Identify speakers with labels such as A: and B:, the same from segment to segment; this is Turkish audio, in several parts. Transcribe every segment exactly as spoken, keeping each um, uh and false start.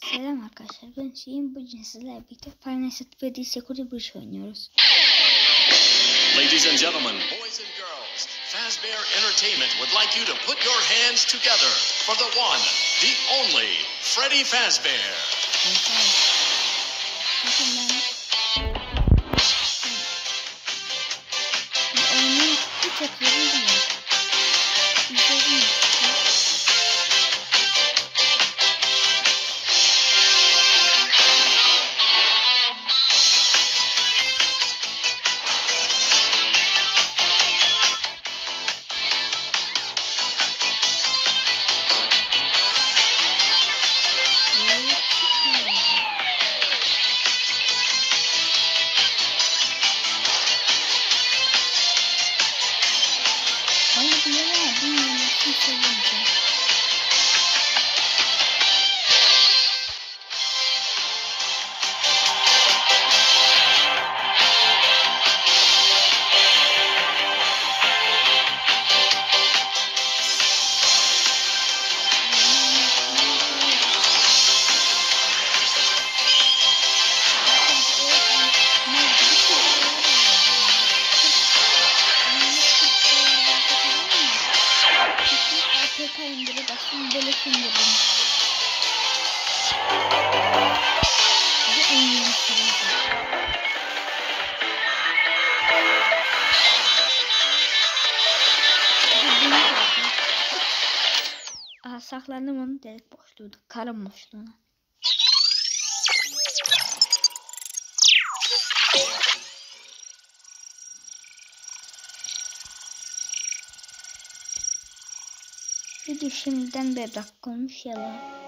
A: Selam arkadaşlar, ben Şeyim. Bugün sizlerle birlikte Five Nights at Freddy's Security Breach oynuyoruz.
B: Ladies and gentlemen, boys and girls, Fazbear Entertainment would like you to put your hands together for the one, the only, Freddy Fazbear.
A: Evet. Bakın ben... Bu oyunun birçok yeri izliyorum. İzledim. Aha, saklandım onun delik boşluğu, karın boşluğuna. Video şimdiden bir dakika olmuş yalan.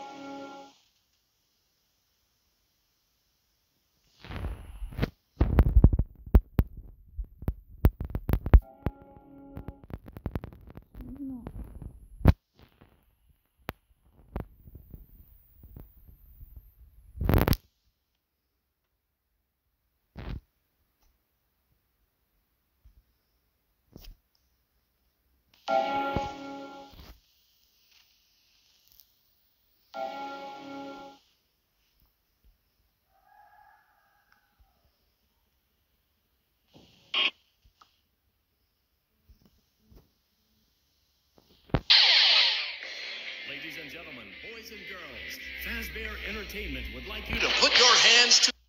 B: Ladies and gentlemen, boys and girls, Fazbear Entertainment would like you to put your hands to...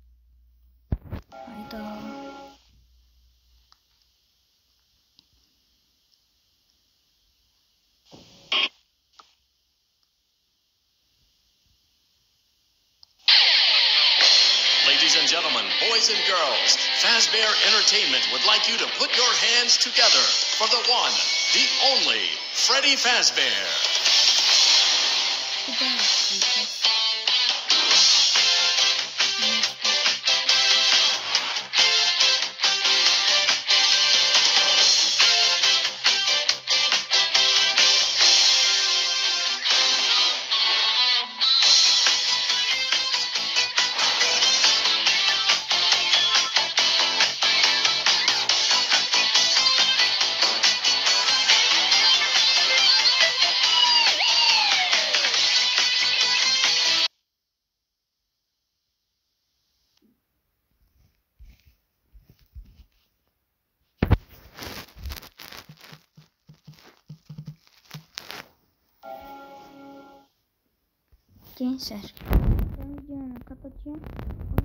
A: Hayda.
B: Ladies and gentlemen, boys and girls, Fazbear Entertainment would like you to put your hands together for the one, the only, Freddy Fazbear.
A: Bir daha yapacağız. Gençler, ben videomu kapatacağım.